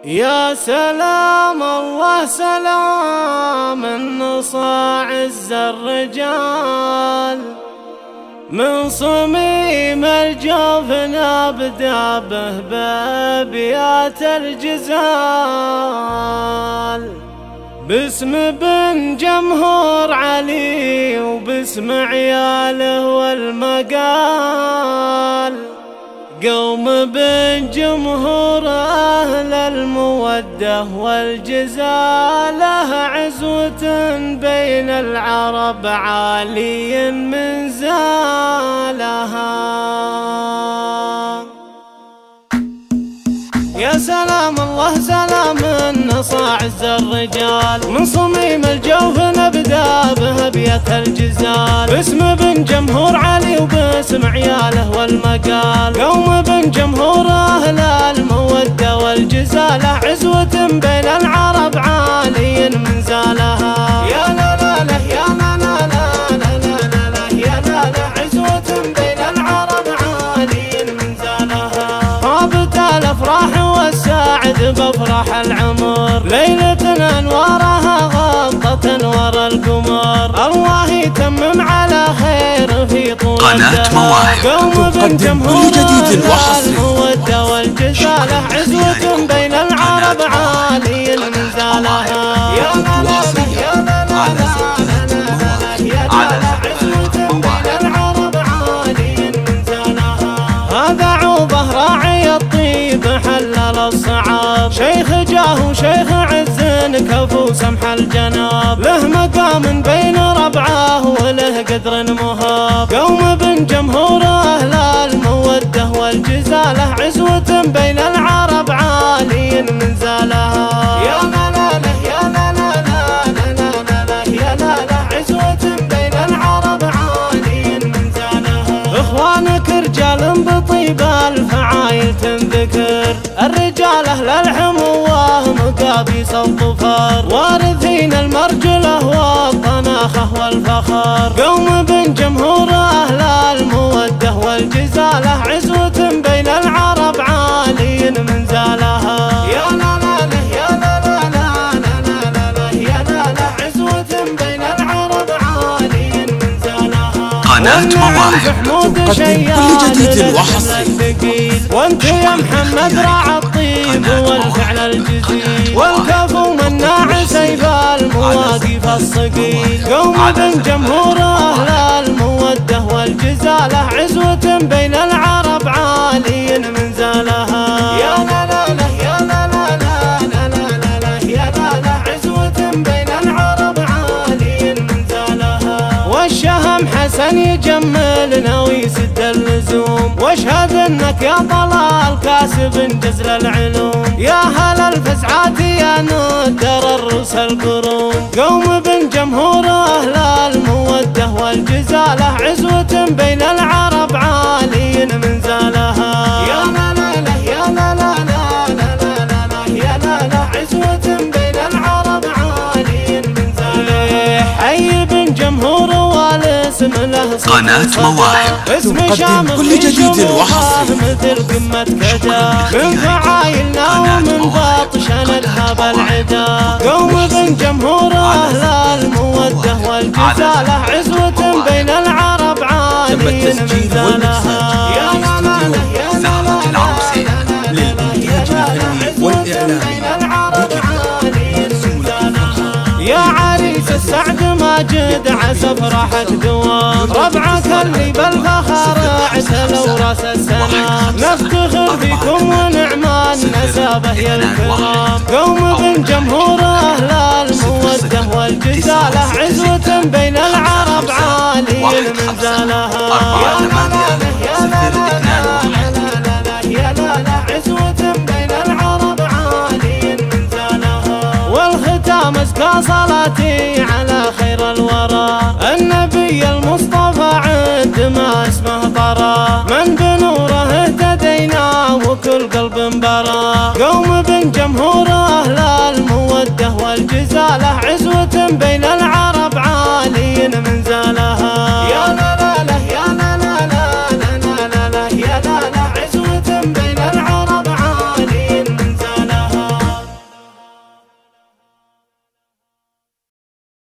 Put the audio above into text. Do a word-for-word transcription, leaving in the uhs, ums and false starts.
يا سلام الله سلام النصاع عز الرجال، من صميم الجوف أبدى به بابيات الجزال، باسم بن جمهور علي وباسم عياله والمقال، قوم بن جمهور أهل المودة والجزالة، عزوة بين العرب عالي من زالها. يا سلام الله سلام النصاع عز الرجال، من صميم الجوف نبدا به بيت الجزال، باسم بن جمهور علي وباسم عياله والمقال، قوم بن جمهور أهل المودة والجزالة، عزوة بين العرب عالي من زالها. يا لا لا لا يا لا لا لا لا لا لا يا لا لا، عزوة بين العرب عالي من زالها. طابت الأفراح والساعد بفرح العمر، ليلة أنوارها غطت أنوار القمر، الله يتمم على خير في طول قناة مواهب قوم بن جمهور المودة والجزالة، عزوة بين العرب عالي من زالها. يا لا لا يا لا لا يا لا لا، عزوة بين العرب عالي من زالها. هذا عوضه راعي الطيب حلل الصعاب، شيخ جاه وشيخ عز كفو سمح الجناب، له مقام بين ربعه وله قدر مهاب، قوم بن جمهور أهل المودة والجزالة، عزوة بين العرب عالي من زالها. يا لا لا لا يا لا لا لا لا لا لا يا لا لا، عزوة بين العرب عالي من زالها. إخوانك رجال بطيب الفعايل تنذكر، الرجال أهل الحموة مقابيس الظفر، وارثين المرجلة والطناخة والفخر، قوم بن جمهور أهل المودة والجزالة، عزوة بين العرب عالي من زالها. يا لا لا لا يا لا لا لا لا لا لا يا لا لا، عزوة بين العرب عالي من زالها. قناة مواهب تقدم كل جديد وحصري، وانت يا محمد راعى الطيب والفعل الجزيل، والكفو مناع سيف المواقف الصقيل، قوم بن جمهور أهل المودة والجزالة، عزوة بين العرب عالي من زالها. يا لا لا لا يا لا لا لا لا لا لا يا لا لا، عزوة بين العرب عالي من زالها. والشهم حسن يجملنا ويسد اللزوم، واشهد انك يا طلال كاسب جزل العلوم، يا هل الفزعات يا ندر الروس القروم، قوم بن جمهور أهل المودة والجزالة، عزوة بين العرب عالي من زالها. يا لا لا لا يا لا لا لا لا لا لا يا لا لا، عزوة بين العرب عالي من زالها. حي بن جمهور والاسم له قناة مواهب تقدم كل جديد وحصري، مثل قمة كدا من فعايلنا ومن باطشنا نذهب العدا، قوم بن جمهور أهل المودة والجزالة، عزوة بين العرب عالي من زالها. يا لا لا لا يا لا لا لا للإنتاج الفني والإعلامي يا عريس السعد ماجد عسى فرحك دوام، ربعك اللي بالفخر عسى وراس السنة، نفتخر فيكم ونعمان نسابه يا الكرام، قوم بن جمهور أهل المودة والجزالة، عزوة بين العرب عالي من زالها. يا لا لا يا لا لا يا لا لا، عزوة بين العرب عالي من زالها. والختام ازكى صلاتي على خير الورى، النبي المصطفى عند ما اسمه طرى، من بنور